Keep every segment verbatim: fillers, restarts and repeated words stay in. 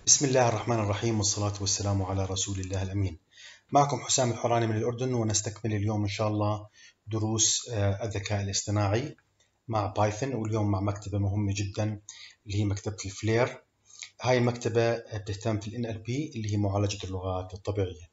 بسم الله الرحمن الرحيم والصلاة والسلام على رسول الله الأمين. معكم حسام الحوراني من الأردن، ونستكمل اليوم إن شاء الله دروس الذكاء الاصطناعي مع بايثون، واليوم مع مكتبة مهمة جدا اللي هي مكتبة الفلير. هاي المكتبة بتهتم في ال إن إل بي اللي هي معالجة اللغات الطبيعية.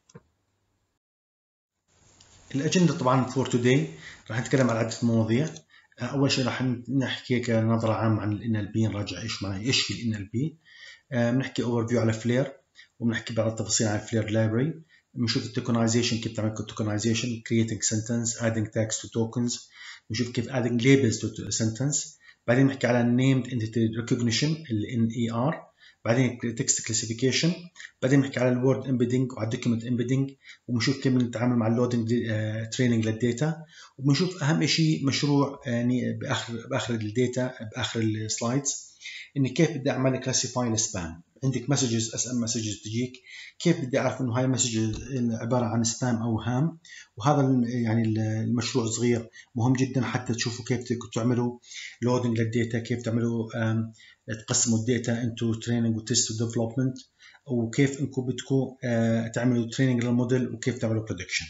الأجندة طبعا فور توداي راح نتكلم عن عدة مواضيع. أول شيء راح نحكي كنظرة عامة عن ال إن إل بي، نراجع إيش معنى إيش في ال إن إل بي. بنحكي اوفر فيو على فلير، وبنحكي بعض التفاصيل عن فلير لايبرري. بنشوف التوكنايزيشن، كيف تعمل توكنايزيشن، creating sentence, adding tags to tokens. بنشوف كيف adding labels to sentence. بعدين بنحكي على named entity recognition ال إن إي آر. بعدين text classification. بعدين بنحكي على الوورد embedding وعلى document embedding. وبنشوف كيف بنتعامل مع اللودنج تريننج للداتا. وبنشوف اهم شيء مشروع يعني باخر باخر الداتا باخر السلايدز، اني كيف بدي اعمل كلاسيفاي السبام. عندك مسجز اس ام مسجز تجيك، كيف بدي اعرف انه هاي مسج عباره عن سبام او هام. وهذا يعني المشروع صغير مهم جدا حتى تشوفوا كيف تعملوا لودنج للداتا، كيف تعملوا تقسموا الداتا انتو تريننج وتست وديفلوبمنت، وكيف انكم بدكم تعملوا تريننج للموديل، وكيف تعملوا بريدكشن.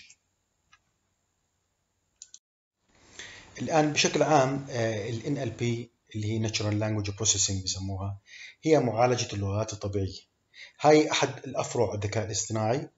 الان بشكل عام ال إن إل بي اللي هي Natural Language Processing بسموها، هي معالجة اللغات الطبيعية. هاي أحد الأفرع الذكاء الاصطناعي،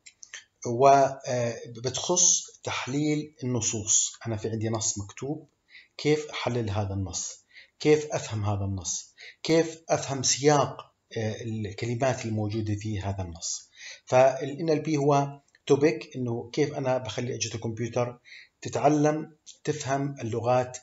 وبتخص تحليل النصوص. أنا في عندي نص مكتوب، كيف أحلل هذا النص؟ كيف أفهم هذا النص؟ كيف أفهم سياق الكلمات الموجودة في هذا النص؟ فال إن إل بي هو توبيك، إنه كيف أنا بخلي أجهزة الكمبيوتر تتعلم تفهم اللغات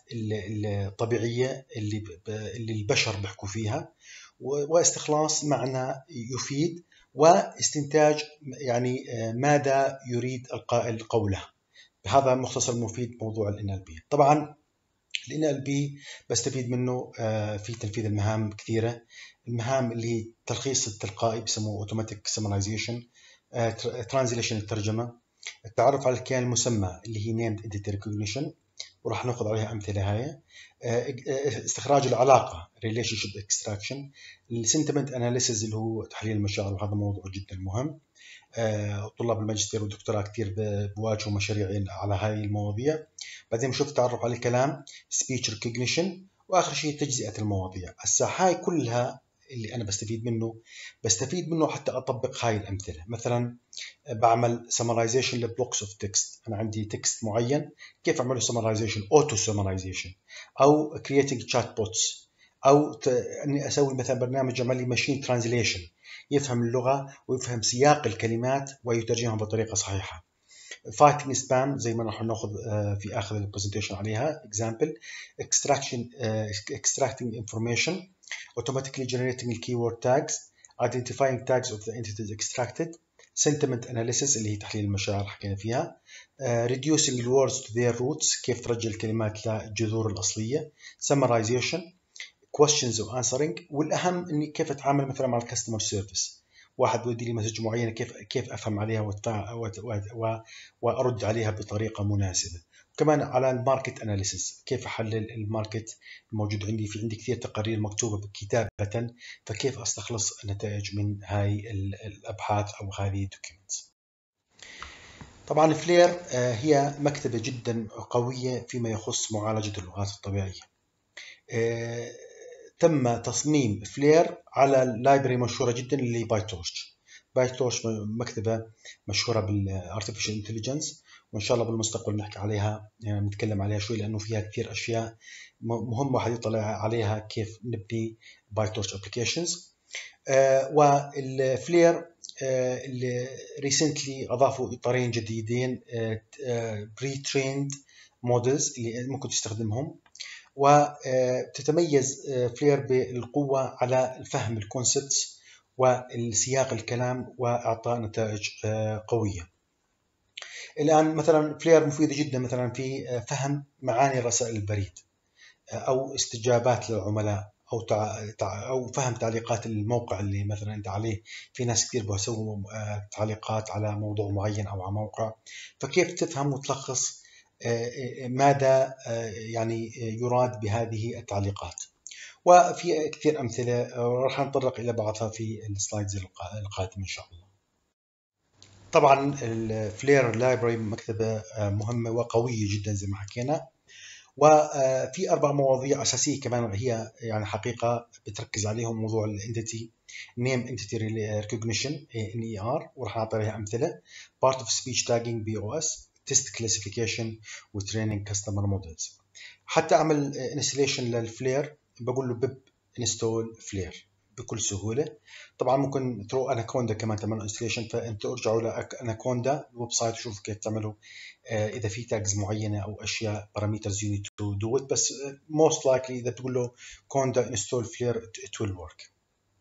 الطبيعية اللي اللي البشر بيحكوا فيها، واستخلاص معنى يفيد، واستنتاج يعني ماذا يريد القائل قوله. بهذا مختصر مفيد موضوع ال إن إل بي. طبعا ال إن إل بي بستفيد منه في تنفيذ المهام كثيرة. المهام اللي هي التلخيص التلقائي بسموه اوتوماتيك سمرايزيشن، ترانزليشن الترجمة، التعرف على الكيان المسمى اللي هي نيمد انتيتي ريكوجنيشن، وراح ناخذ عليها امثله. هاي استخراج العلاقه ريليشن شيب اكستراكشن، السنتمنت اناليسيز اللي هو تحليل المشاعر، وهذا موضوع جدا مهم. طلاب الماجستير والدكتوراه كثير بواجهوا مشاريع على هاي المواضيع. بعدين بنشوف التعرف على الكلام سبيتش ريكوجنيشن، واخر شيء تجزئه المواضيع. هسه هاي كلها اللي انا بستفيد منه بستفيد منه حتى اطبق هاي الامثله. مثلا بعمل summarization لبلوكس اوف تكست، انا عندي تكست معين، كيف اعمل له summarization اوتو summarization، او creating chat bots، او ت... اني اسوي مثلا برنامج يعمل لي ماشين ترانزليشن، يفهم اللغه ويفهم سياق الكلمات ويترجمها بطريقه صحيحه. fighting spam زي ما راح ناخذ في اخر البرزنتيشن عليها example. extraction extracting information, automatically generating keyword tags, identifying tags of the entities extracted, sentiment analysis اللي هي تحليل المشاعر حكينا فيها، uh, reducing the words to their roots، كيف ترجع الكلمات للجذور الأصلية، summarization، questions و answering، والأهم إني كيف أتعامل مثلا مع الكاستمر سيرفيس. واحد بيدي لي مسج معينة، كيف كيف أفهم عليها وتع... وت... و... وأرد عليها بطريقة مناسبة. كمان على الماركت اناليسيس، كيف احلل الماركت الموجود عندي. في عندي كثير تقارير مكتوبه كتابه، فكيف استخلص النتائج من هاي الابحاث او هذه الدوكيومنتس. طبعا فلير هي مكتبه جدا قويه فيما يخص معالجه اللغات الطبيعيه. تم تصميم فلير على لايبرري مشهوره جدا اللي بايتورش. بايتورش مكتبه مشهوره بالارتفيشال انتليجنس، وان شاء الله بالمستقبل نحكي عليها، يعني نتكلم عليها شوي، لانه فيها كثير اشياء مهمه واحد يطلع عليها كيف نبني بايتورش ابلكيشنز. آه والفلير آه اللي ريسنتلي اضافوا اطارين جديدين، بري تريند مودلز اللي ممكن تستخدمهم. وتتميز فلير بالقوه على فهم الكونسبتس والسياق الكلام واعطاء نتائج قويه. الآن مثلا فلير مفيدة جدا مثلا في فهم معاني رسائل البريد، أو استجابات للعملاء، أو تع... أو فهم تعليقات الموقع اللي مثلا أنت عليه. في ناس كثير بيسووا تعليقات على موضوع معين أو على موقع، فكيف تفهم وتلخص ماذا يعني يراد بهذه التعليقات. وفي كثير أمثلة راح نتطرق إلى بعضها في السلايدز القادمة إن شاء الله. طبعا الفلير لايبرري مكتبة مهمة وقوية جدا زي ما حكينا، وفي أربع مواضيع أساسية كمان هي يعني حقيقة بتركز عليهم. موضوع الانتيتي نيم انتيتي ريكوجنيشن ان اي ار، وراح نعطي عليها أمثلة. بارت اوف سبيتش تاجينج بي او اس، تيست كلاسيفيكيشن، وتريننج كاستمر مودلز. حتى أعمل انستليشن للفلير بقول له بيب انستول فلير بكل سهولة. طبعا ممكن ترو اناكوندا كمان تعمل انستليشن، فانت ارجعوا لاناكوندا الويب سايت وشوفوا كيف تعملوا اذا في تاجز معينه او اشياء بارامترز يو نيد تو دو ات، بس موست لايكلي اذا بتقول له كوندا انستول فلير ات ويل ورك.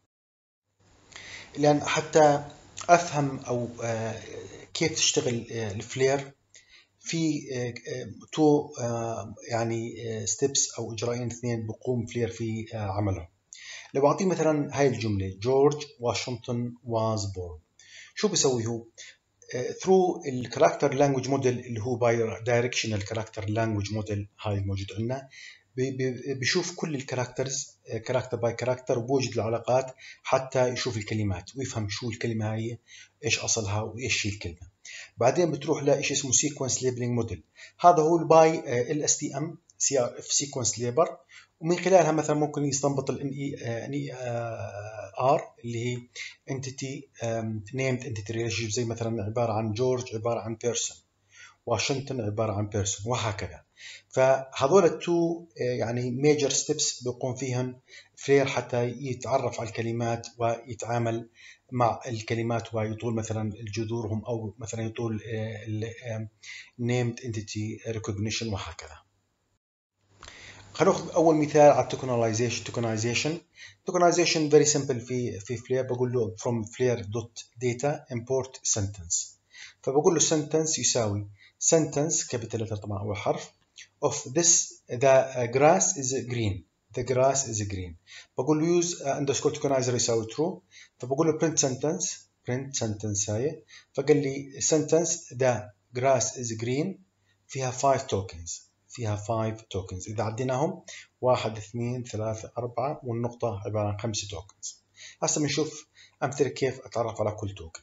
لان حتى افهم او كيف تشتغل الفلير في تو يعني ستيبس او اجراءين اثنين بقوم فلير في عملهم. لو اعطيه مثلا هاي الجمله جورج واشنطن واز بورن، شو بيسوي هو؟ ثرو الكاركتر لانجوج موديل اللي هو باي دايركشنال كاركتر لانجوج موديل هاي الموجود عندنا، بيشوف كل الكاركترز كاركتر باي كاركتر وبوجد العلاقات حتى يشوف الكلمات ويفهم شو الكلمه هي، ايش اصلها وايش هي الكلمه. بعدين بتروح لشيء اسمه سيكونس ليبلينج موديل، هذا هو الباي ال اس تي ام سي ار اف سيكونس ليبر، ومن خلالها مثلا ممكن يستنبط ال ان اي ار اللي هي انتيتي نيمد انتيتي ريليشنشيب، زي مثلا عباره عن جورج عباره عن بيرسون، واشنطن عباره عن بيرسون، وهكذا. فهذول التو يعني ميجر ستيبس بيقوم فيهم فلير حتى يتعرف على الكلمات ويتعامل مع الكلمات ويطول مثلا جذورهم او مثلا يطول named entity recognition وهكذا. خلينا ناخذ اول مثال على التوكنايزيشن. توكنايزيشن توكنايزيشن فيري سمبل في في فلير. بقول له from flare dot data import sentence، فبقول له sentence يساوي sentence capital letter طبعا اول حرف of this the grass is green the grass is green. بقول له use underscore tokenizer يساوي true، فبقول له print sentence print sentence هاي، فقال لي sentence the grass is green فيها five tokens فيها five tokens. إذا عديناهم واحد اثنين ثلاثة أربعة والنقطة عبارة عن خمسة tokens. هسه بنشوف أمثلة كيف أتعرف على كل توكن.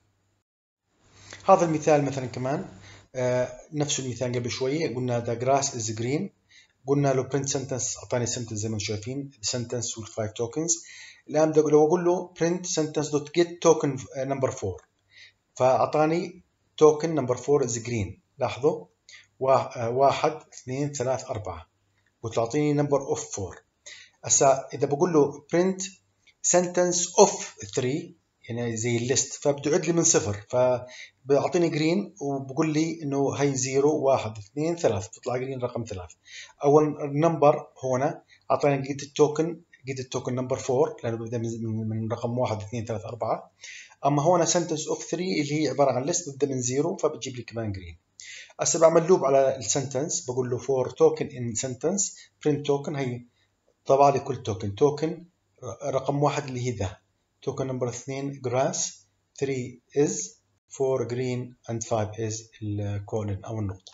هذا المثال مثلا كمان آه نفس المثال قبل شوية، قلنا the grass is green، قلنا له print sentence أعطاني sentence زي ما انتم شايفين sentence وال five tokens. الآن لو أقول له print sentence dot get token number four، فأعطاني token number four is green. لاحظوا واحد اثنين ثلاث أربعة وتعطيني نمبر اوف فور. هسا إذا بقول له print sentence of three يعني زي الليست، فبده يعد لي من صفر، فبيعطيني جرين وبقول لي إنه هي زيرو واحد اثنين ثلاث، بتطلع جرين رقم ثلاث. أول نمبر هنا أعطاني جيت التوكن جيت التوكن نمبر فور لأنه ببدأ من, من رقم واحد اثنين ثلاث أربعة. أما هنا sentence of three اللي هي عبارة عن ليست ببدأ من زيرو، فبتجيب لي كمان جرين. هسه بعمل لوب على السنتنس، بقول له for token in sentence print token، هي طبع لي كل توكن. توكن رقم واحد اللي هي ذا، توكن نمبر اثنين grass، three is، four green and five is الكولن او النقطة.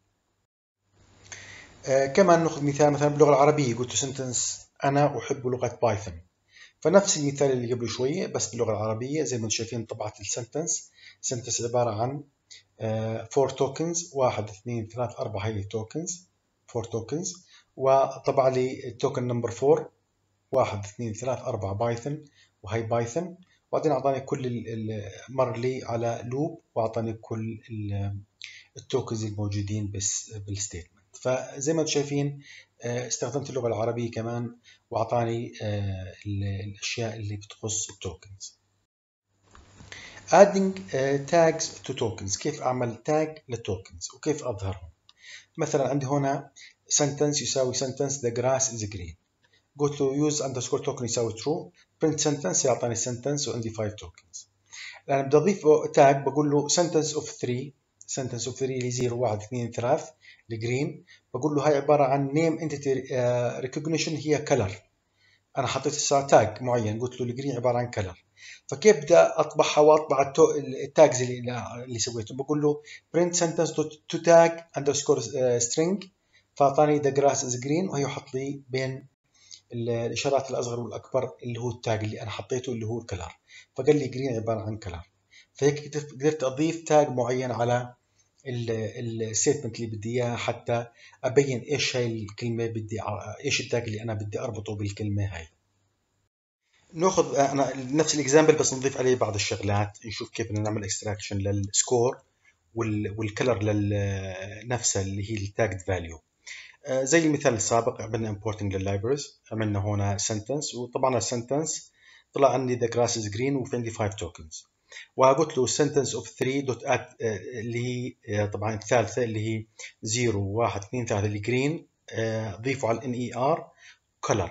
آه كمان ناخذ مثال مثلا باللغة العربية، قلت له سنتنس انا احب لغة بايثون، فنفس المثال اللي قبل شوية بس باللغة العربية. زي ما انتم شايفين طبعت السنتنس، سنتنس عبارة عن فور توكنز، واحد اثنين ثلاث أربعة هي توكنز فور توكنز، وطبع لي التوكن نمبر فور واحد اثنين ثلاث أربعة بايثون وهي بايثون. وبعدين أعطاني كل مر لي على لوب وأعطاني كل التوكنز الموجودين بس بالستيتمنت. فزي ما انتم شايفين استخدمت اللغة العربية كمان وأعطاني الأشياء اللي بتخص التوكنز. adding uh, tags to tokens، كيف أعمل tag للتوكنز وكيف أظهرهم. مثلا عندي هنا sentence يساوي sentence the grass is green، قلت له use underscore token يساوي true، print sentence يعطاني sentence وعندي five tokens. الآن بدي أضيف tag بقول له sentence of three sentence of three اللي زيرو واحد اثنين ثلاث الجرين، بقول له هاي عبارة عن name entity uh, recognition هي color. أنا حطيت الساعة تاج معين، قلت له الجرين عبارة عن كلر، فكيف بدأ أطبعها وأطبع التاجز اللي اللي سويته؟ بقول له print sentence to tag underscore string، فأعطاني the grass is green وهي يحط لي بين الاشارات الاصغر والاكبر اللي هو التاج اللي انا حطيته اللي هو الكلر، فقال لي جرين عباره عن كلر. فهيك قدرت اضيف تاج معين على الستمنت اللي بدي اياها حتى ابين ايش هاي الكلمه بدي ايش التاج اللي انا بدي اربطه بالكلمه هاي. ناخذ انا نفس الاكزامبل بس نضيف عليه بعض الشغلات، نشوف كيف بدنا نعمل اكستراكشن للسكور والكلر لنفسها اللي هي التاجد فاليو. زي المثال السابق عملنا importing لللايبرز، عملنا هنا sentence، وطبعا السنتنس طلع عندي the grass is green وفي عندي five tokens، وقلت له sentence of three dot add اللي هي طبعا الثالثة اللي هي zero واحد اثنين ثلاثة اللي green، ضيفوا على ال ner color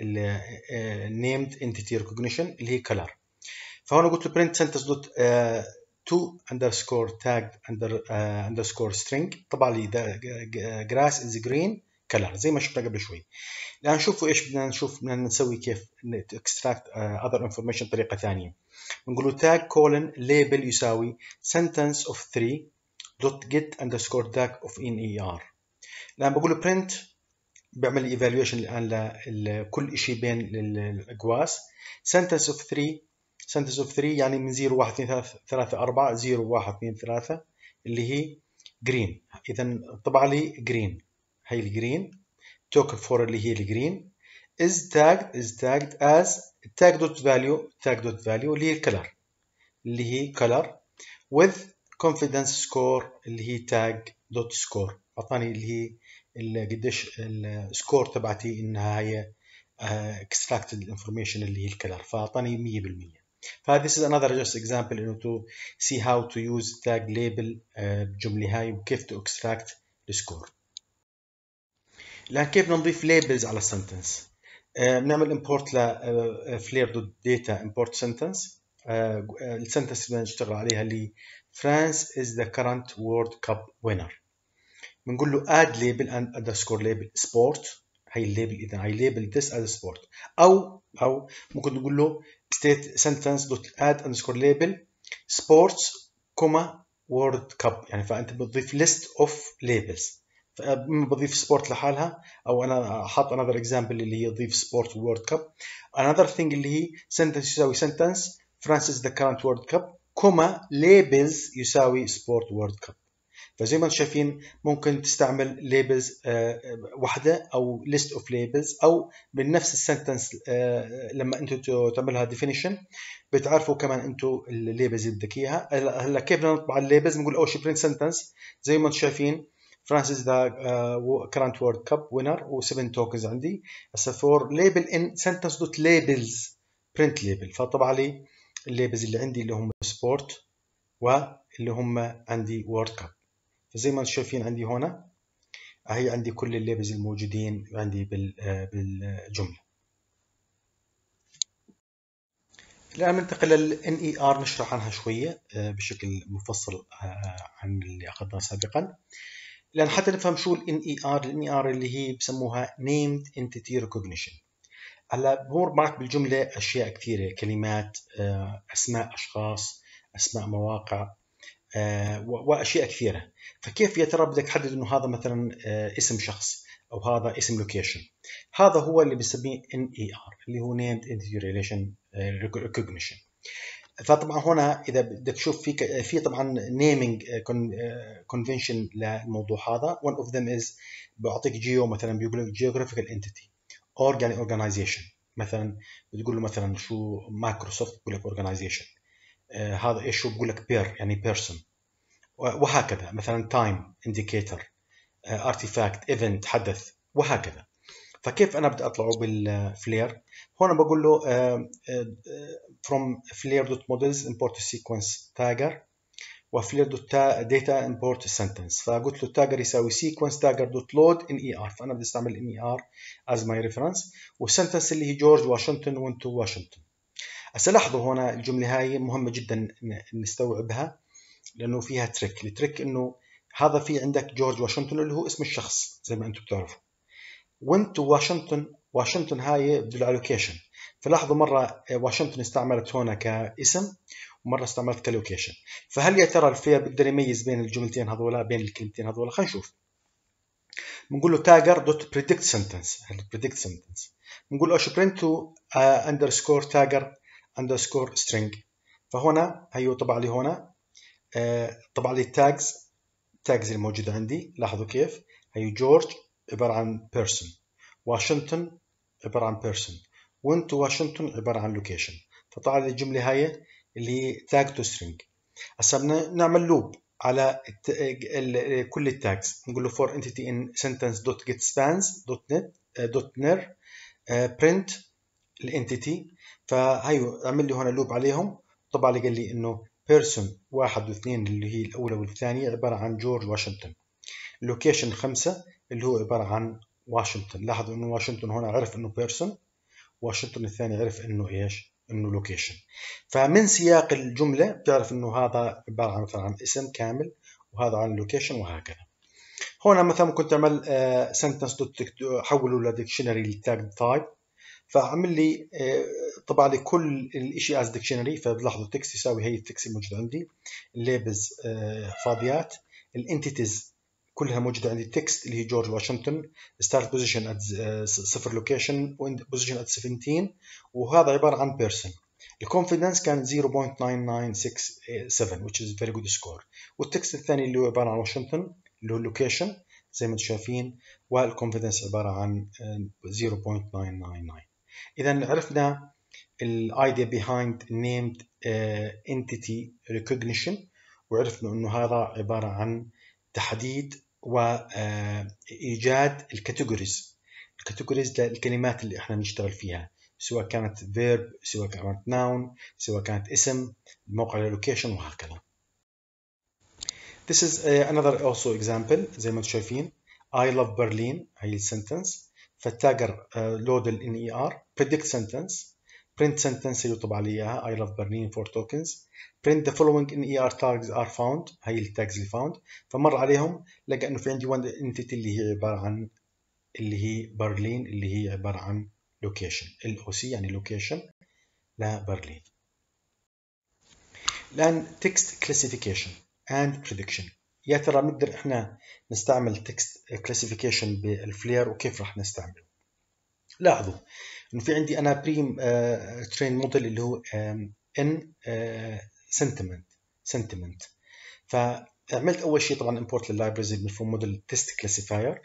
named entity recognition اللي هي color. فهنا قلت له print sentence dot to underscore tag under uh, underscore string، طبعا لي the grass is green color زي ما شفنا قبل شوي. الآن نشوفوا إيش بدنا نشوف بدنا نسوي كيف extract uh, other information بطريقة ثانية. بنقول له tag colon label يساوي sentence of three dot get underscore tag of ner. الآن بقول له print بيعمل لي evaluation الآن لكل شيء بين الأقواس. sentence of three sentence of three يعني من zero واحد اثنين ثلاثة أربعة zero واحد اثنين ثلاثة اللي هي green، إذا طبع لي green، هي الجرين token for اللي هي الجرين is tagged is tagged as tag dot value tag dot value اللي هي الكلر اللي هي color with confidence score اللي هي tag dot score، أعطاني اللي هي اللي قديش السكور تبعتي إنها هي extracted information اللي هي الكلر، فأعطاني مية بالمية. فهذا this is another just example إنه to see how to use tag label بجملة هاي وكيف to extract السكور. الآن كيف نضيف labels على السنتنس؟ بنعمل import ل flare.data import sentence. السنتنس اللي نشتغل عليها اللي France is the current World Cup winner. بنقول له add label and underscore label sport، هي الليبل إذا هي label this as sport، أو أو ممكن نقول له state sentence dot add underscore label sports comma World Cup، يعني فأنت بتضيف list of labels، فإما بضيف سبورت لحالها أو أنا حاط another example اللي هي ضيف سبورت وورد كاب. another thing اللي هي sentence يساوي sentence France is the current world cup كوما labels يساوي sport world cup. فزي ما انتم شايفين ممكن تستعمل labels واحدة أو list of labels أو من نفس السنتنس لما أنتم تعملها definition بتعرفوا كمان أنتم الليبلز اللي بدك إياها. هلا كيف بدنا نطبع الليبلز؟ بنقول أول شيء print sentence زي ما انتم شايفين France is the uh, current World Cup winner و seven tokens عندي. هسه for label in sentence dot labels print label، فطبع لي الليبلز اللي عندي اللي هم سبورت واللي هم عندي World Cup. فزي ما انتم شايفين عندي هنا هي عندي كل الليبلز الموجودين عندي بالجملة. الآن ننتقل لل إن إي آر نشرح عنها شوية بشكل مفصل عن اللي أخذناه سابقا. لأن حتى نفهم شو ال إن إي آر، ال إن إي آر اللي هي بسموها Named Entity Recognition. هلا بمر معك بالجملة أشياء كثيرة، كلمات، أسماء أشخاص، أسماء مواقع، وأشياء كثيرة. فكيف يا ترى بدك تحدد إنه هذا مثلا اسم شخص أو هذا اسم لوكيشن؟ هذا هو اللي بنسميه إن إي آر اللي هو Named Entity Relation Recognition. فطبعا هنا اذا بدك تشوف في في طبعا نيمينج كونفنشن للموضوع هذا. one of them is بيعطيك جيو مثلا بيقول لك geographical entity، org يعني organization، مثلا بتقول له مثلا شو مايكروسوفت بيقول لك organization، آه هذا ايش شو بقول لك بير يعني person، وهكذا مثلا time indicator، آه artifact event حدث، وهكذا. فكيف أنا بدي أطلعه بالفلير؟ هون بقول له uh, uh, from flare.models import sequence tagger و flare.data import sentence. فقلت له tagger يساوي sequence tagger.load in إي آر، فأنا بدي استعمل in إي آر as my reference، والسنتنس اللي هي جورج واشنطن went to واشنطن. هسه لاحظوا هنا الجملة هاي مهمة جدا نستوعبها لأنه فيها تريك. التريك إنه هذا في عندك جورج واشنطن اللي هو اسم الشخص زي ما أنتم بتعرفوا، went to واشنطن، واشنطن هاي بدل على لوكيشن. فلاحظوا مرة واشنطن استعملت هنا كاسم ومرة استعملت كلوكيشن. فهل يا ترى الفلير بيقدر يميز بين الجملتين هذولا بين الكلمتين هذولا؟ خلينا نشوف. بنقول له تاجر دوت بريدكت سنتنس، بريدكت سنتنس. بنقول له ايش برنت تو اندرسكور تاجر اندرسكور سترينج. فهنا هيو طبع لي هنا آه طبع لي التاجز التاجز الموجوده عندي. لاحظوا كيف هي جورج عباره عن بيرسون، واشنطن عباره عن بيرسون، وانت واشنطن عباره عن لوكيشن. فطلع لي الجمله هاي اللي هي تاج تو سترينج. هسه بدنا نعمل لوب على كل التاجز. نقول له for entity in sentence dot get spans dot net dot ner print الانتيتي. فهيو اعمل لي هنا لوب عليهم. طبعا لي قال لي انه بيرسون واحد واثنين اللي هي الاولى والثانيه عباره عن جورج واشنطن. اللوكيشن خمسه اللي هو عباره عن واشنطن. لاحظوا انه واشنطن هنا عرف انه بيرسون، واشنطن الثاني عرف انه ايش؟ انه لوكيشن. فمن سياق الجمله بتعرف انه هذا عباره عن مثلا عن اسم كامل، وهذا عن لوكيشن، وهكذا. هنا مثلا ممكن تعمل سنتنس دوت حوله لديكشنري للتاج تايب. فعمل لي طبع لي كل الشيء از ديكشنري. فبلاحظوا التكست يساوي هي التكست الموجود عندي، الليبلز فاضيات، الانتيتيز كلها موجوده عندي. التكست اللي هي جورج واشنطن، ستارت بوزيشن ات صفر لوكيشن، واند بوزيشن ات سبعتاشر، وهذا عباره عن بيرسون. الكونفيدنس كان صفر فاصلة تسعة تسعة ستة سبعة which is very good score. والتكست الثاني اللي هو عباره عن واشنطن اللي هو اللوكيشن زي ما انتم شايفين، والكونفيدنس عباره عن صفر فاصلة تسعة تسعة تسعة. اذا عرفنا الايديا behind named uh, entity recognition، وعرفنا انه هذا عباره عن تحديد وايجاد الكاتيجوريز الكاتيجوريز للكلمات اللي احنا بنشتغل فيها، سواء كانت verb، سواء كانت noun، سواء كانت اسم، الموقع location، وهكذا. This is uh, another also example. زي ما انتم شايفين I love Berlin هي السنتنس. فالتاجر لود ال ان اي ار predict sentence print sentence اللي طبع لي اياها I love Berlin for tokens print the following ان اي ار tags are found هي التاجز اللي found. فمر عليهم لقى انه في عندي one entity اللي هي عباره عن اللي هي برلين اللي هي عباره عن location ال او سي يعني location لبرلين. الان text classification and prediction. يا ترى بنقدر احنا نستعمل text classification بالفلير وكيف راح نستعمله؟ لاحظوا انه في عندي انا بريم ترين موديل اللي هو ان سنتمنت سنتمنت. فعملت اول شيء طبعا import لللايبرز من موديل تيست كلاسيفاير،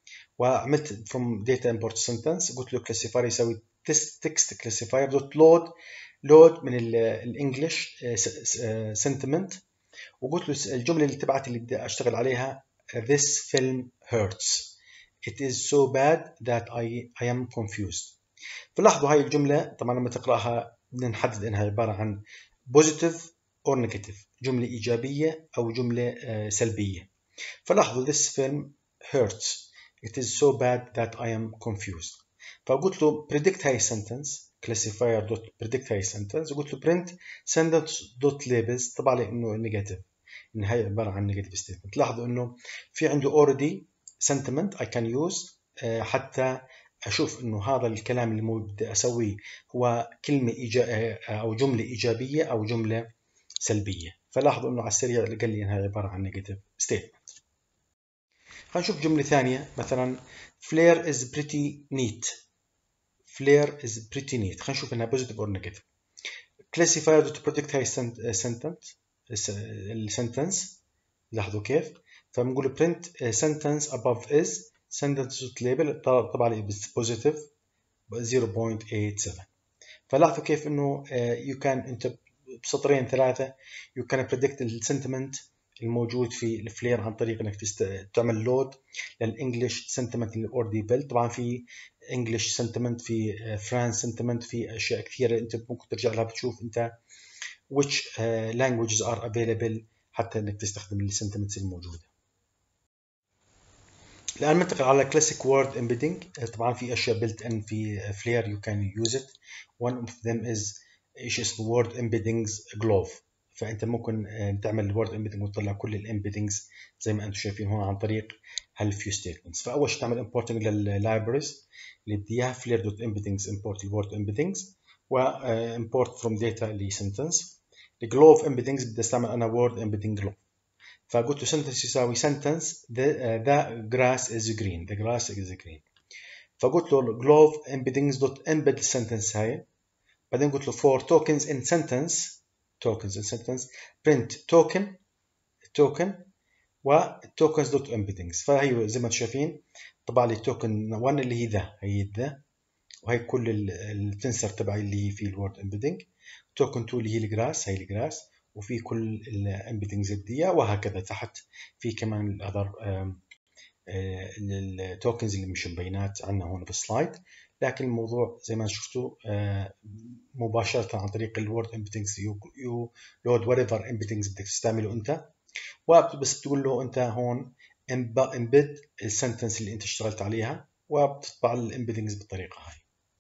وعملت from data import sentence قلت له classifier يساوي text classifier دوت load load من الانجليش sentiment، وقلت له الجمله اللي تبعت اللي بدي اشتغل عليها this film hurts it is so bad that I I am confused. فلاحظوا هاي الجمله طبعا لما تقراها بدنا نحدد انها عباره عن positive or negative، جمله ايجابيه او جمله سلبيه. فلاحظوا this film hurts it is so bad that I am confused. فقلت له predict هاي sentence classifier dot predict هاي sentence، وقلت له print sentence dot labels طبعا لي انه negative، ان هاي عباره عن negative statement. لاحظوا انه في عنده already sentiment I can use حتى اشوف انه هذا الكلام اللي بدي اسويه هو كلمه إيجا... او جمله ايجابيه او جمله سلبيه. فلاحظوا انه على السريع قال لي انها عباره عن negative statement. خلينا نشوف جمله ثانيه مثلا Flare is pretty neat. Flare is pretty neat. خلينا نشوف انها positive or negative. Classifier to predict هاي sentence السنتنس. لاحظوا كيف. فبنقول print sentence above is sentence label طبعا positive صفر فاصلة ثمانية سبعة. فلاحظوا كيف انه you can انت بسطرين ثلاثه you can predict السنتمنت الموجود في الفلير عن طريق انك تست... تعمل لود للانجلش سنتمنت اللي اوريدي بيلد. طبعا في انجلش سنتمنت، في فرانس سنتمنت، في اشياء كثيره انت ممكن ترجع لها بتشوف انت which uh, languages are available حتى انك تستخدم السنتمنتس الموجوده. الان ننتقل على classic word embedding. طبعا في اشياء built in في فلير you can use it. one of them is ايش اسمه word embeddings glove. فانت ممكن تعمل word embedding وتطلع كل الامبيدنجز زي ما انتم شايفين هون عن طريق هالفيو ستيتمنتس. فاول شيء تعمل importing لللايبرز اللي بدي اياها فلير دوت embeddings import الword embeddings، و import from data اللي sentence. الجلوف embeddings بدي استعمل انا word embedding glove. فقلت له sentence يساوي sentence the, uh, the grass is green the grass is green. فقلت له glove embeddings dot embed sentence هاي. بعدين قلت له for tokens in sentence tokens in sentence print token token و tokens dot embeddings. فهي زي ما انتم شايفين طبع لي token واحد اللي هي ذا هي ذا، وهي كل التنسر تبعي اللي هي في الورد امبيدنج. توكن اثنين اللي هي الجراس هي الجراس، وفي كل الامبيدنجز الدية، وهكذا تحت في كمان الاذر التوكنز اللي مش مبينات عندنا هون في السلايد. لكن الموضوع زي ما شفتوا مباشرة عن طريق الورد امبيدنجز يو لود وات ايفر امبيدنجز بدك تستعمله انت، وبس تقول له انت هون امبيد السنتنس اللي انت اشتغلت عليها وبتطبع الامبيدنجز بالطريقة هاي.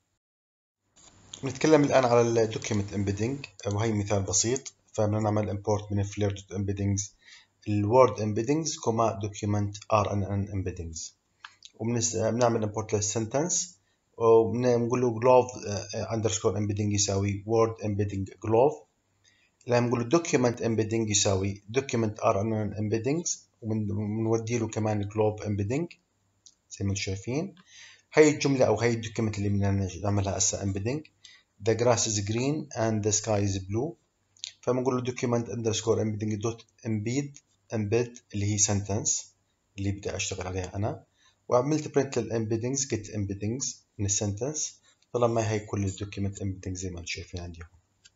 نتكلم الآن على الدوكيمنت امبيدنج، وهي مثال بسيط. فبدنا نعمل امبورت من فلير دوت امبيدنجز الورد امبيدنجز كوما دوكيمنت ار ان ان امبيدنجز، وبنعمل امبورت للسنتنس وبنقول له جلوف اندرسكور امبيدنج يساوي وورد امبيدنج جلوف. لما نقول له دوكيمنت امبيدنج يساوي دوكيمنت ار ان ان امبيدنجز، وبنودي له كمان جلوف امبيدنج زي ما انتم شايفين. هي الجملة أو هي الدوكيمنت اللي بدنا نعملها هسه امبيدنج the grass is green and the sky is blue. فبنقول له document underscore embedding dot embed embed اللي هي sentence اللي بدي أشتغل عليها أنا، وعملت print للembeddings get embeddings من السنتنس. طلع معي هي كل الدوكيمنت embedding زي ما انتم شايفين عندي هون.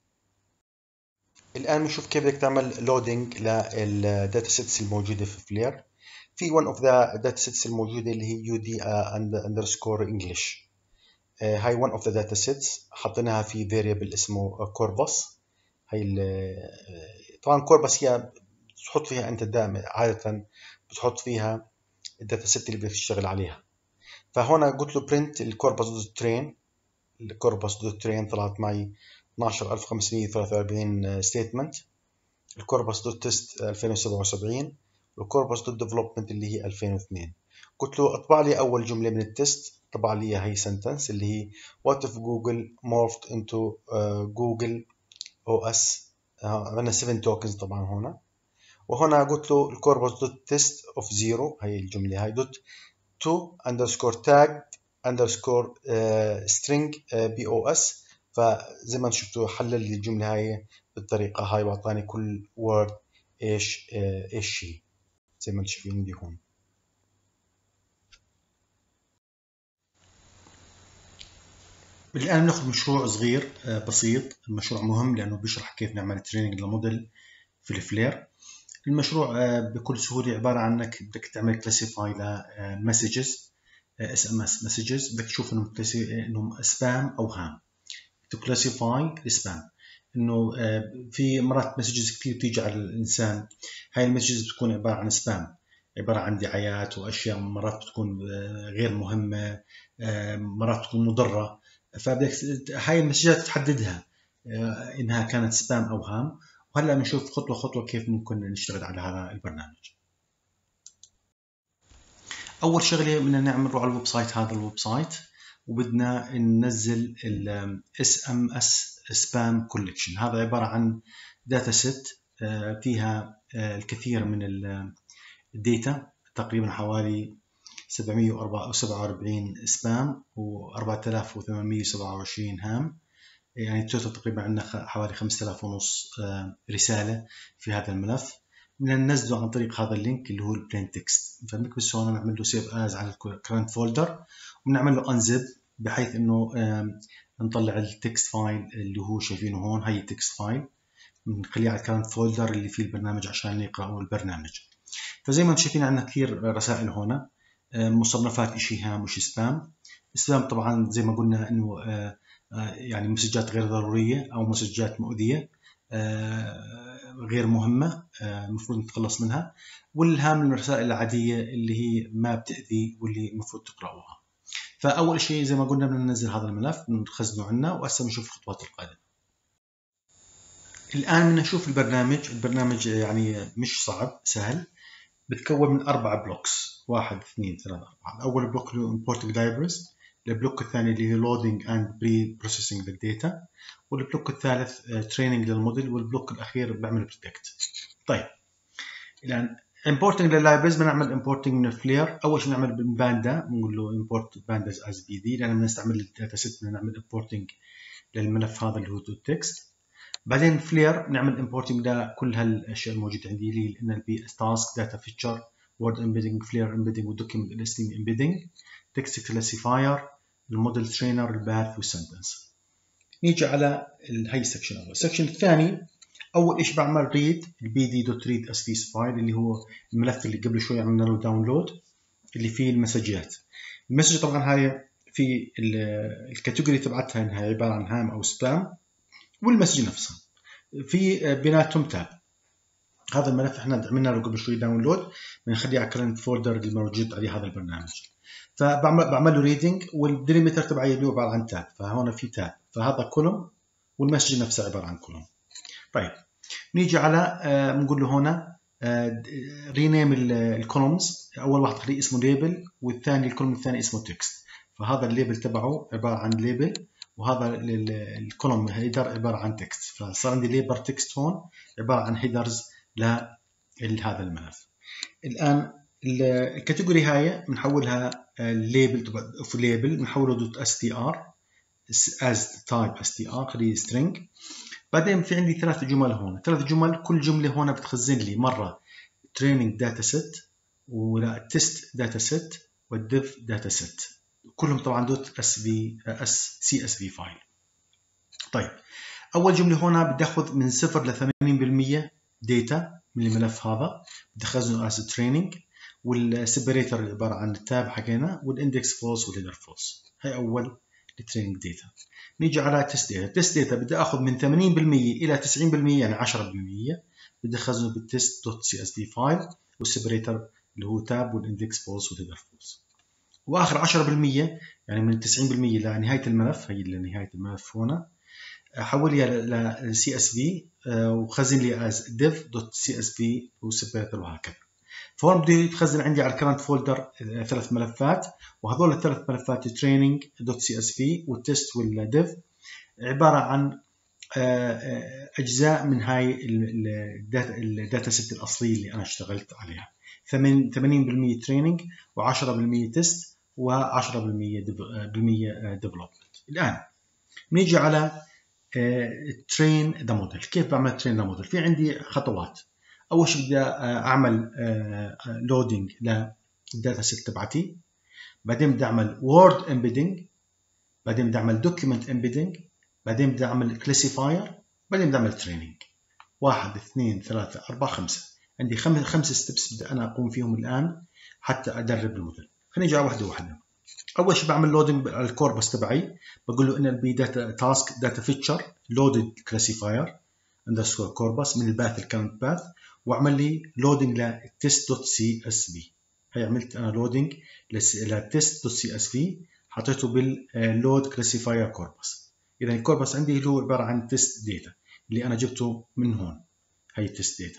الآن بنشوف كيف بدك تعمل loading للداتا سيتس الموجودة في فلير. في one of the data sets الموجودة اللي هي يو دي underscore English. هاي one of the data sets حطيناها في variable اسمه corpus. هاي طبعا corpus هي بتحط فيها انت دائما عادة بتحط فيها الداتا set اللي بدك تشتغل عليها. فهنا قلت له print الcorpus dot train الcorpus dot train طلعت معي اثناشر ألف وخمسمية وثلاثة وأربعين statement. الcorpus dot test ألفين وسبعة وسبعين، والcorpus dot development اللي هي ألفين واثنين. قلت له اطبع لي اول جملة من التست، طبع لي هي sentence اللي هي what if Google morphed into uh, Google او اس. عملنا سبعة tokens طبعا هنا. وهنا قلت له الcorpus dot test of zero هي الجملة هاي dot to underscore tag underscore uh, string uh, bos. فزي ما شفتوا حلل لي الجملة هاي بالطريقة هاي واعطاني كل word ايش uh, ايش هي زي ما انتم شايفين عندي هون. الآن بناخذ مشروع صغير بسيط، مشروع مهم لأنه بيشرح كيف نعمل تريننج لموديل في الفلير. المشروع بكل سهولة عبارة عن انك بدك تعمل كلاسيفاي لمسجز اس ام اس مسجز، بدك تشوف انهم انهم سبام او هام. تكلاسيفاي السبام انه في مرات مسجز كثير بتيجي على الانسان، هاي المسجز بتكون عبارة عن سبام، عبارة عن دعايات واشياء مرات بتكون غير مهمة، مرات بتكون مضرة. فبدك هاي المسجات تحددها انها كانت سبام او هام. وهلا بنشوف خطوه خطوه كيف ممكن نشتغل على هذا البرنامج. اول شغله بدنا نعمل على الويب سايت، هذا الويب سايت، وبدنا ننزل ال إس إم إس Spam Collection. هذا عباره عن داتا سيت فيها الكثير من الداتا، تقريبا حوالي سبعمية وسبعة وأربعين سبام و أربعة آلاف وثمانمية وسبعة وعشرين هام، يعني توتال تقريبا عندنا حوالي خمسة آلاف ونص رسالة في هذا الملف. بدنا ننزله عن طريق هذا اللينك اللي هو البلين تكست. فبنكبس هون نعمل له سيف از على الكرنت فولدر، وبنعمل له انزب بحيث انه نطلع التكست فايل اللي هو شايفينه هون. هي التكست فايل بنخليه على الكرنت فولدر اللي فيه البرنامج عشان يقرأوا البرنامج. فزي ما انتم شايفين عندنا كثير رسائل هون، مصنفات اشي هام وشي سبام. سبام طبعا زي ما قلنا انه يعني مسجات غير ضرورية أو مسجات مؤذية غير مهمة المفروض نتخلص منها. والهام الرسائل العادية اللي هي ما بتأذي واللي المفروض تقرأوها. فأول شيء زي ما قلنا بدنا ننزل هذا الملف نخزنه عنا، وهسه بنشوف الخطوات القادمة. الآن بدنا نشوف البرنامج. البرنامج يعني مش صعب، سهل. بتكون من أربع بلوكس، واحد اثنين ثلاثة أربعة. أول بلوك له importing libraries، البلوك الثاني اللي هي loading and pre-processing the data، والبلوك الثالث training للموديل، والبلوك الأخير بعمل protect. طيب الآن importing لللايبرز بنعمل importing من فلير. اول شيء نعمل بالباندا، بنقول له import pandas as bd لان بنستعمل الداتا سيت بدنا نعمل importing للملف هذا اللي هو التكست. بعدين فلير نعمل importing لكل هالاشياء الموجوده عندي اللي ان ال بي تاسك داتا فيتشر word embedding فلير embedding والدوكيمنت listing embedding text classifier الموديل ترينر الباث والسنتنس. نيجي على هاي السكشن الاول. السكشن الثاني اول شيء بعمل ريد البي دي دوت ريد اس في فايل اللي هو الملف اللي قبل شوي عملنا له داونلود اللي فيه المسجات. المسج طبعا هاي في الكاتيجوري تبعتها انها عباره عن هام او سبام، والمسج نفسها في بيناتهم تاب. هذا الملف احنا عملنا له قبل شوي داونلود، بنخليه على كرنت فولدر اللي موجود عليه هذا البرنامج. فبعمل بعمل له ريدنج والديليمتر تبعي اللي هو عباره عن تاب، فهون في تاب، فهذا كولوم والمسج نفسه عباره عن كولوم. طيب نيجي على بنقول له هنا رينيم الكولومز. اول واحد خليه اسمه ليبل، والثاني الكولوم الثاني اسمه تكست. فهذا الليبل تبعه عباره عن ليبل، وهذا الكولوم هيدر عباره عن تكست. فصار عندي ليبر تكست هون عباره عن هيدرز لهذا الملف. الان الكاتيجوري هاي بنحولها ليبل اوف ليبل، بنحوله دوت اس تي ار از تايب اس تي ار خليه سترينج. بعدين في عندي ثلاث جمل هون، ثلاث جمل كل جمله هون بتخزن لي مره training data set ولا test data set والdiv data set، كلهم طبعا دوت اس في اس سي اس في فايل. طيب اول جمله هون بدي اخذ من صفر ل ثمانين بالمئة داتا من الملف هذا، بدي اخزنه as training، والسيبريتر عباره عن التاب حكينا، والاندكس فولس والهيدر فولس. هي اول التريننج داتا. نيجي على تيست داتا. تيست داتا بدي اخذ من ثمانين بالمئة الى تسعين بالمئة يعني عشرة بالمئة، بدي اخزنه بالتست دوت سي اس في فايل، والسيبريتر اللي هو تاب والاندكس فولس والهيدر فولس. واخر عشرة بالمئة يعني من تسعين بالمئة لنهايه الملف، هي لنهايه الملف هنا، حولها ل سي اس في وخزن لي از div دوت سي اس في وسيبريتر وهكذا. فهون بدي يتخزن عندي على الكرنت فولدر ثلاث ملفات، وهذول الثلاث ملفات training دوت سي اس في والتست والdiv عباره عن اجزاء من هاي الداتا سيت الاصليه اللي انا اشتغلت عليها. ثمانين بالمئة training و10% تست و10% development. الان نيجي على train the model. كيف بعمل train the model؟ في عندي خطوات. اول شيء بدي اعمل لودينج للداتا سيت تبعتي، بعدين بدي اعمل word embedding، بعدين بدي اعمل document embedding، بعدين بدي اعمل classifier، بعدين بدي اعمل training. واحد اثنين ثلاثة أربعة خمسة، عندي خمس خمس ستبس بدي انا اقوم فيهم الان حتى ادرب الموديل. خلينا نجي على واحده واحده. اول شيء بعمل لودينج على الكوربس تبعي، بقول له ان البي داتا تاسك داتا فيتشر لودد كلاسيفاير اندرسكور كوربس من الباث الكرنت باث، واعمل لي لودينج للتست دوت سي اس في. هي عملت انا لودينج للتست دوت سي اس في، حطيته باللود كلاسيفاير كوربس. اذا الكوربس عندي هو عباره عن تست داتا اللي انا جبته من هون، هي التست داتا.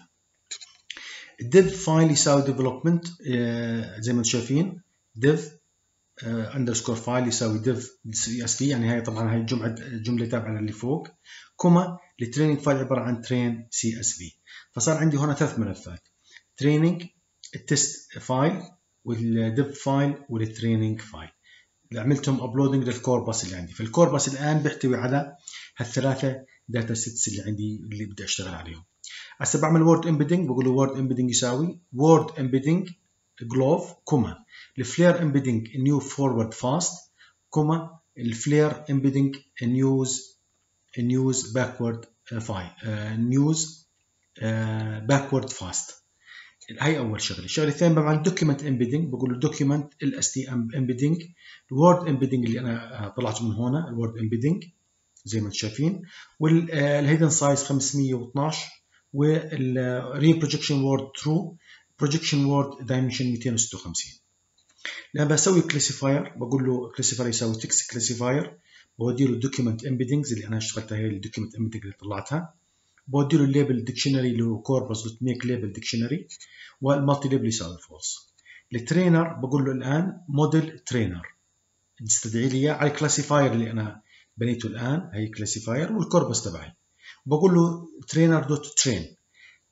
الديف فايل يساوي ديفلوبمنت زي ما انتم شايفين، ديف اندرسكور فايل يساوي ديف سي اس في، يعني هي طبعا هي الجمله الجمله تابعه اللي فوق، كوما التريننج فايل عباره عن ترين سي اس في. فصار عندي هنا ثلاث ملفات، تريننج، التست فايل، والديف فايل، والتريننج فايل اللي عملتهم ابلودنج للكوربس اللي عندي. فالكوربس الان بيحتوي على هالثلاثه داتا سيتس اللي عندي اللي بدي اشتغل عليهم. هسه بعمل وورد امبيدنج، بقول له وورد امبيدنج يساوي وورد امبيدنج جلوف كوما الفلير امبيدنج نيو فورورد فاست كوما الفلير امبيدنج نيوز نيوز باكورد فاي نيوز باكورد فاست. هاي اول شغله. الشغله الثانيه بعمل دوكيمنت امبيدنج، بقول له دوكيمنت الاس تي ام امبيدنج الوورد امبيدنج اللي انا طلعت من هنا الوورد امبيدنج زي ما انتم شايفين، والهيدن سايز خمسمئة واثناشر، والري بروجكشن وورد ترو بروجكشن وورد دايمنشن مئتين وستة وخمسين. لما بسوي كلاسيفاير بقول له كلاسيفاير يساوي تكست كلاسيفاير، بودي له دوكيمنت امبيدنجز اللي انا اشتغلتها هي الدوكيمنت امبيدنج اللي طلعتها، بودي له الليبل ديكشنري اللي هو كوربس دوت ميك ليبل ديكشنري، والمالتي ليبل يساوي فولس. الترينر بقول له الان موديل ترينر تستدعي لي على الكلاسيفاير اللي انا بنيته الان، هي كلاسيفاير والكوربس تبعي، بقول له ترينر دوت ترين،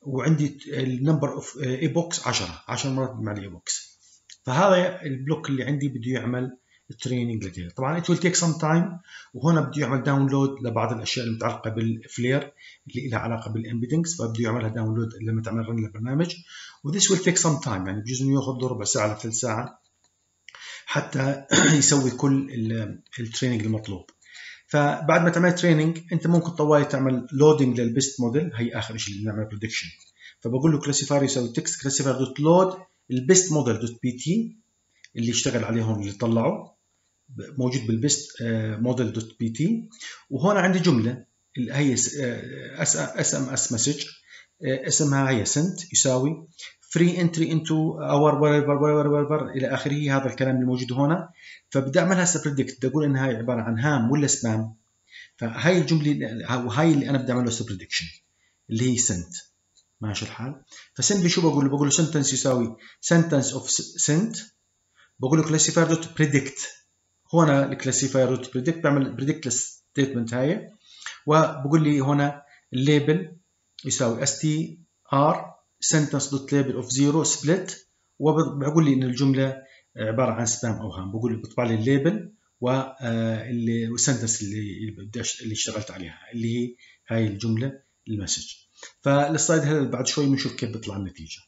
وعندي النمبر اوف ايبوكس عشرة عشر مرات مع الايبوكس. فهذا البلوك اللي عندي بده يعمل التريننج لديه. طبعا it will take some time، وهنا بده يعمل داونلود لبعض الاشياء المتعلقه بالفلير اللي لها علاقه بالامبيدنجز، فبده يعملها داونلود لما تعمل رن للبرنامج. وذس will take some time، يعني بجوز انه ياخذ له ربع ساعه لثلث ساعه حتى يسوي كل التريننج المطلوب. فبعد ما تعمل تريننج انت ممكن طوالي تعمل لودنج للبيست موديل، هي اخر شيء اللي بنعمل بريدكشن. فبقول له كلاسيفاير يسوي تكست كلاسيفاير دوت لود البيست موديل دوت بي تي اللي اشتغل عليه هون، اللي طلعه موجود بالبيست موديل دوت بي تي. وهون عندي جمله اللي هي اس ام اس مسج اسمها هي سنت يساوي فري انتري انتو اور الى اخره، هذا الكلام اللي موجود هنا. فبدي اعمل هسه بريدكت، بدي اقول انها هي عباره عن هام ولا سبام. فهي الجمله وهي اللي انا بدي اعمل له بريدكشن اللي هي سنت. ماشي الحال. فسمبلي شو بقول له؟ بقول له سنتنس يساوي سنتنس اوف سنت، بقول له كلاسيفاير دوت بريدكت. هنا الكلاسيفاير دوت بريدكت بعمل بريدكت للستيتمنت هاي، وبقول لي هنا الليبل يساوي اس تي ار سنتنس دوت ليبل اوف زيرو سبليت، وبقول لي ان الجمله عباره عن سبام او هام. بقول لي بيطبع لي الليبل والسنتنس اللي اللي اشتغلت عليها اللي هي هاي الجمله المسج. فالسلايد هذا بعد شوي بنشوف كيف بيطلع النتيجه.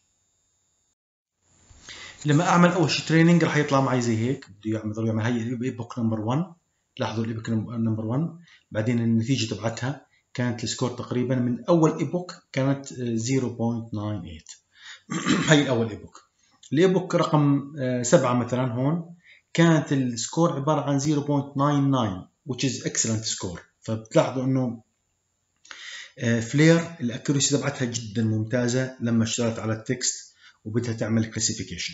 لما اعمل اول شيء تريننج راح يطلع معي زي هيك، بده يعمل يعمل هي الايبوك نمبر واحد. لاحظوا الايبوك نمبر واحد، بعدين النتيجه تبعتها كانت السكور تقريبا من اول ايبوك كانت صفر فاصلة تسعة وتسعين. هي الاول ايبوك. الايبوك رقم سبعة مثلا هون كانت السكور عباره عن صفر فاصلة تسعة وتسعين which is excellent score. فبتلاحظوا انه فلير الاكيورسي تبعتها جدا ممتازه لما اشتغلت على التكست وبدها تعمل كلاسيفيكيشن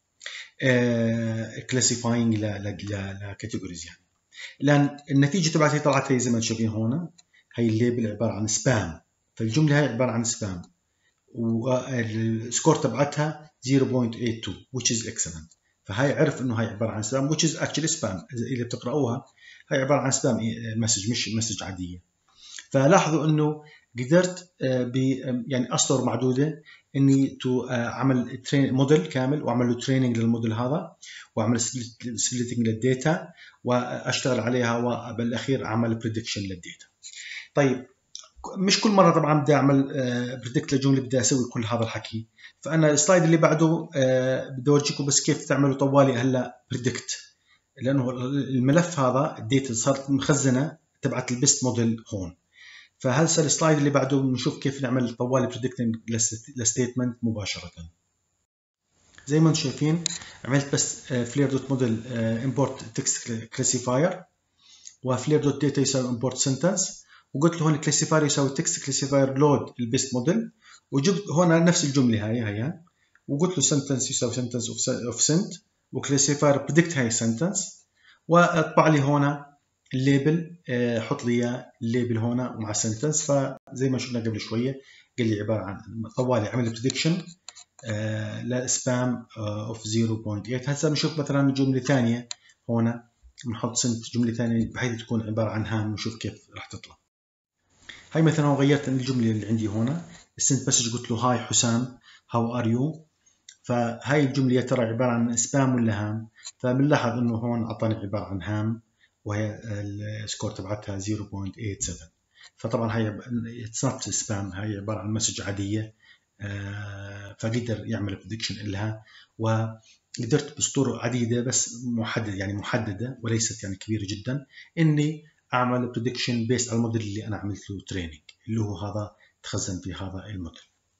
كلاسيفاينج لكاتيجوريز يعني. لان النتيجه تبعتها طلعت هي زي ما انتم شايفين هون، هي الليبل عباره عن سبام، فالجمله هي عباره عن سبام، والسكور تبعتها صفر فاصلة ثمانية وثمانين which is excellent. فهي عرف انه هي عباره عن سبام which is actually spam. اذا بتقراوها هي عباره عن سبام مسج مش مسج عاديه. فلاحظوا انه قدرت ب يعني اسطر معدوده اني تو اعمل موديل كامل واعمل له تريننج للموديل هذا، واعمل سبليتنج للداتا واشتغل عليها، وبالاخير اعمل بريدكشن للداتا. طيب مش كل مره طبعا بدي اعمل بريدكت لجمله بدي اسوي كل هذا الحكي. فانا السلايد اللي بعده بدي اورجيكم بس كيف تعملوا طوالي هلا بريدكت، لانه الملف هذا الداتا صارت مخزنه تبعت البيست موديل هون. فهسه السلايد اللي بعده بنشوف كيف نعمل طوالي بريدكتنج لستيتمنت مباشره. زي ما انتم شايفين عملت بس فلير دوت موديل امبورت تكست كلاسيفاير، وفلير دوت داتا يساوي امبورت سنتنس، وقلت له هون كلاسيفاير يساوي تكست كلاسيفاير لود البيست موديل، وجبت هون نفس الجمله هاي هي، وقلت له سنتنس يساوي سنتنس اوف سنت، وكلاسيفاير بريدكت هاي السنتنس، واطبع لي هون الليبل، حط لي الليبل هنا مع السنتنس. فزي ما شفنا قبل شويه قال لي عباره عن طوالي عمل بريدكشن لسبام اوف صفر فاصلة ثمانية. هسه بنشوف مثلا جمله ثانيه هنا، بنحط سنت جمله ثانيه بحيث تكون عباره عن هام، نشوف كيف راح تطلع. هاي مثلا غيرت الجمله اللي عندي هنا السنت مسج، قلت له هاي حسام هاو ار يو. فهاي الجمله يا ترى عباره عن سبام ولا هام؟ فبنلاحظ انه هون اعطاني عباره عن هام، وهي السكور تبعتها صفر فاصلة ثمانية وثمانين. فطبعا هي اتس نوت سبام، هي عباره عن مسج عاديه. فقدر يعمل بريدكشن لها، وقدرت بسطور عديده بس محدده يعني محدده وليست يعني كبيره جدا اني اعمل بريدكشن بيس على الموديل اللي انا عملت له تريننج اللي هو هذا تخزن في هذا الموديل.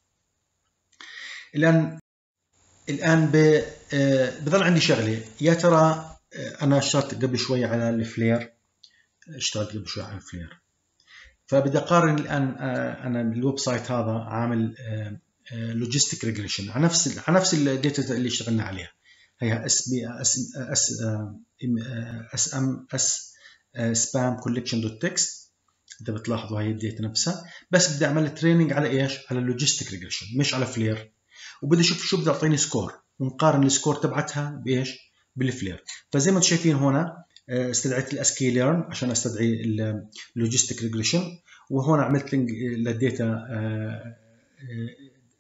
الان الان بضل عندي شغله، يا ترى انا اشتغلت قبل شوي على الفلير، اشتغلت قبل شوي على الفلير، فبدي اقارن الان انا بالويب سايت هذا عامل لوجيستيك ريجريشن على نفس على نفس الداتا اللي اشتغلنا عليها، هي اس بي اس اس اس ام اس سبام كولكشن دوت تكست. انت بتلاحظوا هي الداتا نفسها، بس بدي اعمل تريننج على ايش؟ على اللوجيستيك ريجريشن مش على فلير. وبدي اشوف شو بدي اعطيني سكور، ونقارن السكور تبعتها بايش؟ بالفلير. فزي ما انتم شايفين هنا استدعيت الاسكي ليرن عشان استدعي اللوجيستيك ريجريشن، وهون عملت لينك للداتا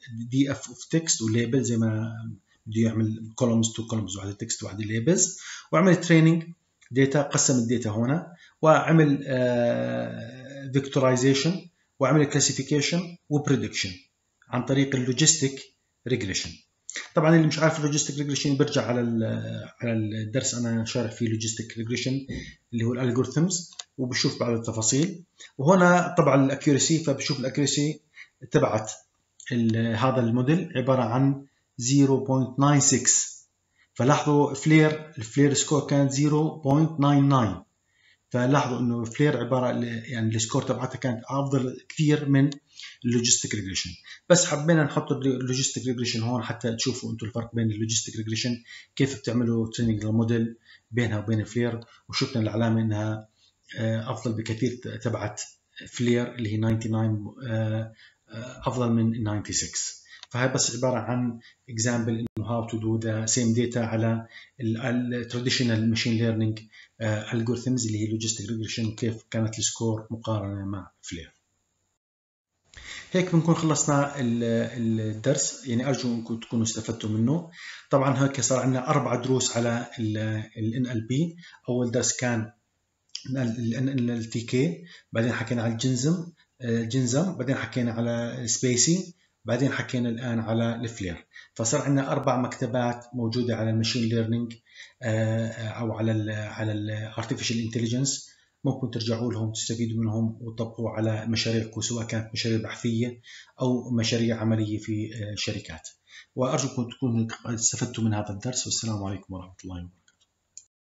دي اف اوف تكست وليبل زي ما بده يعمل كولومز تو كولومز، واحده تكست وواحده ليبلز، وعمل تريننج داتا، قسم الداتا هنا، وعمل فيكتورايزيشن، وعمل كلاسيفيكيشن وبريدكشن عن طريق اللوجيستيك ريجريشن. طبعا اللي مش عارف اللوجيستيك ريجريشن بيرجع على على الدرس انا شارح فيه لوجيستيك ريجريشن اللي هو الالجوريثمز، وبشوف بعض التفاصيل. وهنا طبعا الاكيورسي، فبشوف الاكيورسي تبعت هذا الموديل عباره عن صفر فاصلة تسعة ستة، فلاحظوا فلير الفلير سكور كان صفر فاصلة تسعة تسعة، فلاحظوا انه فلير عباره يعني السكور تبعتها كانت افضل كثير من اللوجيستيك ريجريشن. بس حبينا نحط اللوجيستيك ريجريشن هون حتى تشوفوا انتم الفرق بين اللوجيستيك ريجريشن كيف بتعملوا تريننج للموديل بينها وبين فلير، وشفنا العلامه انها افضل بكثير تبعت فلير اللي هي تسعة وتسعين افضل من ستة وتسعين. فهي بس عباره عن example انه how to do the same data على ال traditional machine learning uh, algorithms اللي هي logistic regression، وكيف كانت السكور مقارنه مع فلير. هيك بنكون خلصنا الدرس، يعني ارجو انكم تكونوا استفدتوا منه. طبعا هيك صار عندنا اربع دروس على ال إن إل بي. اول درس كان ال تي كي، بعدين حكينا على الجنزم الجنزم بعدين حكينا على سبيسي، بعدين حكينا الآن على الفلير. فصار عندنا أربع مكتبات موجودة على المشين ليرنينج أو على ال على الارتفيشال انتليجنس، ممكن ترجعوا لهم تستفيدوا منهم وتطبقوا على مشاريعكم، سواء كانت مشاريع بحثية أو مشاريع عملية في شركات. وأرجوكم تكونوا استفدتوا من هذا الدرس، والسلام عليكم ورحمة الله وبركاته.